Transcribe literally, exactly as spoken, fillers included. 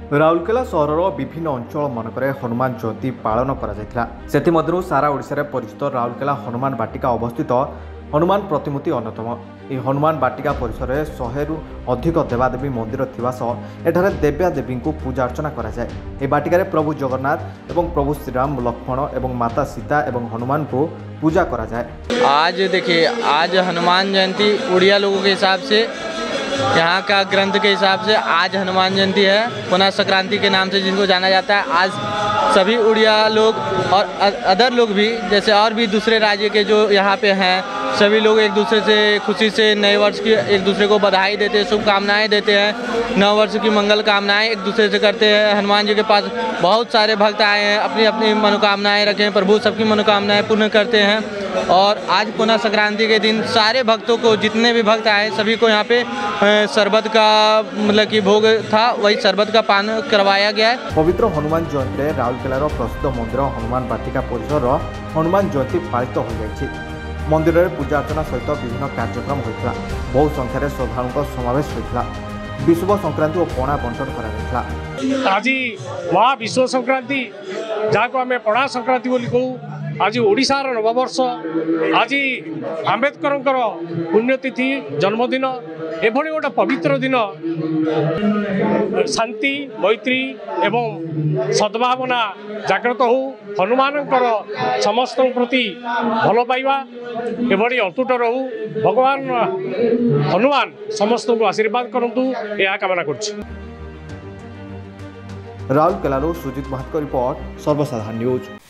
राउरकेला सहर विभिन्न अंचल मानक हनुमान जयंती पालन कर सारा ओडिशा परिचित राउरकेला हनुमान बाटिका अवस्थित हनुमान प्रतिमूर्ति अन्यतम। यह हनुमान बाटिका परिसर में शहेरु अधिक देवादेवी मंदिर थिबा सह एठारे देव्यादेवी को पूजा अर्चना करा जाए। यह बाटिका प्रभु जगन्नाथ एवं प्रभु श्रीराम लक्ष्मण एवं माता सीता एवं हनुमान को पूजा करा जाए। आज देखिए, आज हनुमान जयंती उड़िया लोगों के हिसाब से, यहाँ का ग्रंथ के हिसाब से आज हनुमान जयंती है, पुनः संक्रांति के नाम से जिनको जाना जाता है। आज सभी उड़िया लोग और अदर लोग भी, जैसे और भी दूसरे राज्य के जो यहाँ पे हैं, सभी लोग एक दूसरे से खुशी से नए वर्ष की एक दूसरे को बधाई देते हैं, शुभकामनाएं देते हैं, नव वर्ष की मंगल कामनाएं एक दूसरे से करते हैं। हनुमान जी के पास बहुत सारे भक्त आए हैं, अपनी अपनी मनोकामनाएं रखें, प्रभु सबकी मनोकामनाएं पूर्ण करते हैं। और आज पुनः संक्रांति के दिन सारे भक्तों को, जितने भी भक्त आए सभी को यहाँ पे शरबत का मतलब कि भोग था, वही शरबत का पान करवाया गया है। पवित्र हनुमान जयंती में राउरकेलार प्रसिद्ध मंदिर हनुमान बाटिका परिसर हनुमान जयंती पालित हो जाएगी। मंदिर में पूजा अर्चना सहित विभिन्न कार्यक्रम होता, बहु संख्यार श्रद्धालुओं समावेश होता। विश्व संक्रांति और पणा बंटन करा। आज महा विश्व संक्रांति जहाँ को आम पणा संक्रांति बोली कहू। आज ओडिशार नववर्ष, आज आंबेडकर पुण्यतिथि जन्मदिन, एभली गोटे पवित्र दिन शांति मैत्री एवं सद्भावना जागृत हो, हनुमान समस्त प्रति भल पाइबा एभली अतुट रहू। भगवान हनुमान समस्त को आशीर्वाद करंतु, यह कामना कर। राउरकेला सुजित महात रिपोर्ट, सर्वसाधारण न्यूज।